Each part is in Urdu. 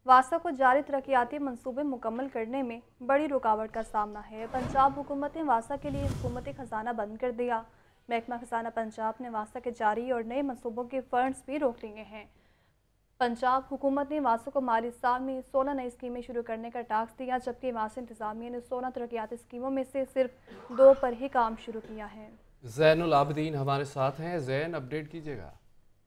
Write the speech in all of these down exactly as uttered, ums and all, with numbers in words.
واسا کو جاری ترقیاتی منصوبے مکمل کرنے میں بڑی رکاوٹ کا سامنا ہے۔ پنجاب حکومت نے واسا کے لیے حکومتی خزانہ بند کر دیا۔ محکمہ خزانہ پنجاب نے واسا کے جاری اور نئے منصوبوں کے فنڈز بھی روک لیے ہیں۔ پنجاب حکومت نے واسا کو مالی سال میں سولہ نئی اسکیمیں شروع کرنے کا ٹاسک دیا، جبکہ واسا انتظامیہ نے سولہ ترقیاتی اسکیموں میں سے صرف دو پر ہی کام شروع کیا ہے۔ زین العابدین ہمارے ساتھ ہیں۔ زین، اپڈیٹ کیجیے گا۔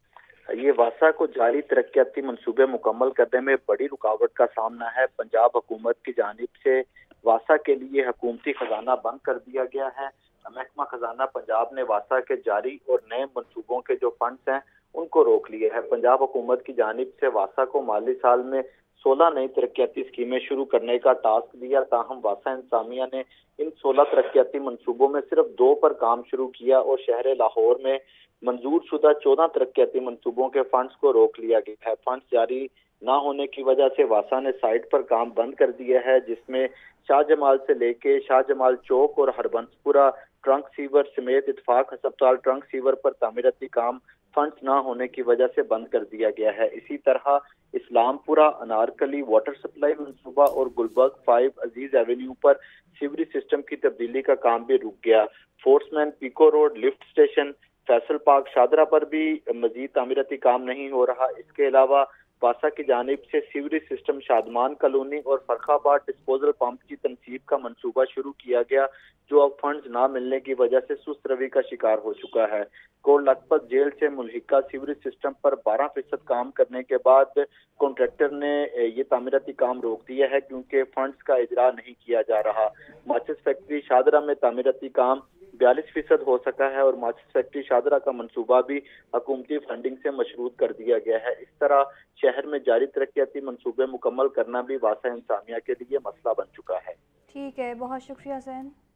یہ واسا کو جاری ترقیاتی منصوبے مکمل کرنے میں بڑی رکاوٹ کا سامنا ہے۔ پنجاب حکومت کی جانب سے واسا کے لیے حکومتی خزانہ بند کر دیا گیا ہے۔ محکمہ خزانہ پنجاب نے واسا کے جاری اور نئے منصوبوں کے جو فنڈز ہیں ان کو روک لیے ہے۔ پنجاب حکومت کی جانب سے واسا کو مالی سال میں سولہ نئی ترقیاتی اسکیمیں شروع کرنے کا ٹاسک دیا، تاہم واسا انتظامیہ نے ان سولہ ترقیاتی منصوبوں میں صرف دو پر کام شروع کیا اور شہر لاہور میں منظور شدہ چودہ ترقیاتی منصوبوں کے فنڈز کو روک لیا گیا ہے۔ فنڈز جاری نہ ہونے کی وجہ سے واسا نے سائٹ پر کام بند کر دیا ہے، جس میں شاہ جمال سے لے کے شاہ جمال چوک اور ہربنس پورہ ٹرنک سیور سمیت اتفاق ہسپتال ٹرنک سیور پر تعمیراتی کام فنڈز نہ ہونے کی وجہ سے بند کر دیا گیا ہے۔ اسی طرح اسلام پورہ انارکلی واٹر سپلائی منصوبہ اور گلبرگ فائیو عزیز ایونیو پر سیوریج سسٹم کی تبدیلی کا کام بھی رک گیا۔ Force main Peco road lift station Faisal park Shahdara پر بھی مزید تعمیراتی کام نہیں ہو رہا۔ اس کے علاوہ واسا کی جانب سے سیوریج سسٹم شادمان کالونی اور فرخ آباد ڈسپوزل پمپ کی تنصیب کا منصوبہ شروع کیا گیا، جو اب فنڈز نہ ملنے کی وجہ سے سست روی کا شکار ہو چکا ہے۔ کوٹ لکھپت جیل سے ملحقہ سیوریج سسٹم پر بارہ فیصد کام کرنے کے بعد کنٹریکٹر نے یہ تعمیراتی کام روک دیا ہے کیونکہ فنڈز کا اجرا نہیں کیا جا رہا۔ ماچس فیکٹری شادرہ میں تعمیراتی کام بیالیس فیصد ہو سکا ہے اور ماچس فیکٹری شادرہ کا منصوبہ بھی حکومتی فنڈنگ سے مشروط کر دیا گیا ہے۔ اس طرح شہر میں جاری ترقیاتی منصوبے مکمل کرنا بھی واسا انتظامیہ کے لیے مسئلہ بن چکا ہے۔ ٹھیک ہے، بہت شکریہ زین۔